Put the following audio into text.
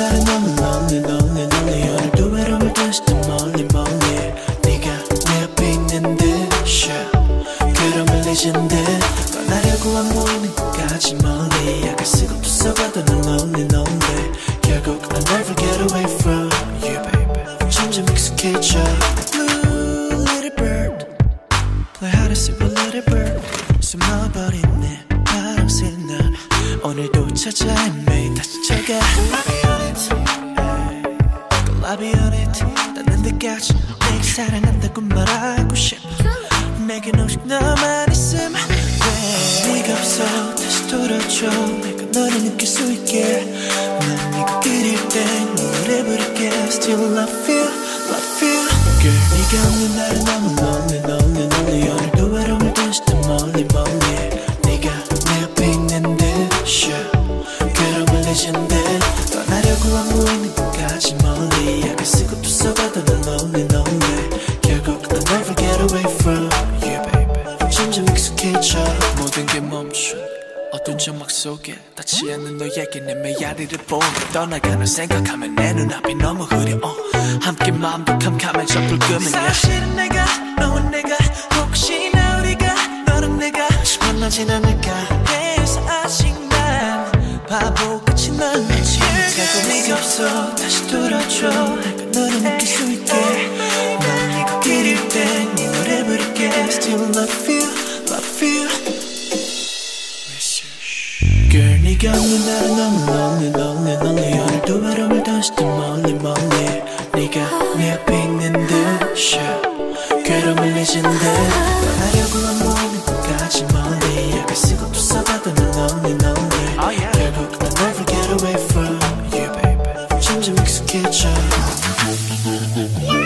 나를 너무 lonely lonely lonely 오늘도 외로움을 다시 더 멀리 멀리 네가 내 옆에 있는 듯 그럼을 잊은 듯 떠나려고 안 보이는 것까지 멀리 약간 쓰고 또 써봐도 난 lonely lonely 결국 I'll never get away from you baby 점점 익숙해져 Blue little bird Play hard to sleep a little bird 숨어버린 내 바람새 난 오늘도 찾아 헤매 다시 쳐가 I'll be on it 닿는 데까지 내게 사랑한다고 말하고 싶어 내겐 오직 너만 있으면 돼 네가 없어 다시 돌아줘 내가 너를 느낄 수 있게 난 네가 그릴 땐 노래 부를게 Still love you, love you Girl 네가 없는 나를 너무 lonely, lonely, lonely 오늘도 외로움을 다시 더 멀리, 멀리 네가 내 옆에 있는 듯 그럼을 잊은 듯 떠나려고 안 보이는 것까지 멀리 약간 쓰고 또 써봐도 난 lonely, lonely 결국 I'll never get away from you baby 점점 익숙해져 모든 게 멈춘 어두운 점막 속에 닿지 않는 너에게 내 메아리를 보는데 떠나가는 생각하면 내 눈앞이 너무 흐려 함께 마음도 캄캄한 저 불금이야 사실은 내가 너와 내가 혹시나 우리가 너랑 내가 다시 만나진 않을까 해서 아직 난 바보같이 널 놓지 못하고 네가 없어 다시 돌아줘 내가 너를 느낄 수 있게 난 네가 그릴 땐 네 노래 부를게 Still love you, love you Girl 네가 없는 나를 너무 lonely, lonely, lonely 오늘도 외로움을 다시 더 멀리, 멀리 네가 내 옆에 있는 듯 그럼을 잊은 듯 떠나려고 안 보이는 것까지 멀리 약간 쓰고 또 써봐도 난 lonely, lonely 결국 I'll never get away from you baby 점점 익숙해져